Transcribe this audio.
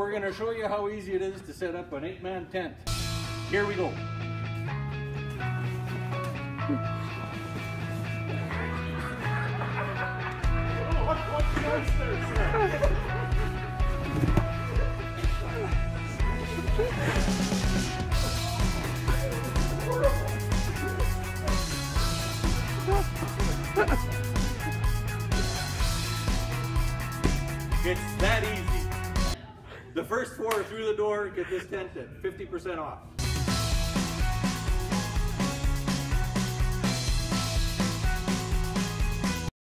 we're going to show you how easy it is to set up an 8-man tent. Here we go. It's that easy. The first 4 through the door get this tent at 50% off.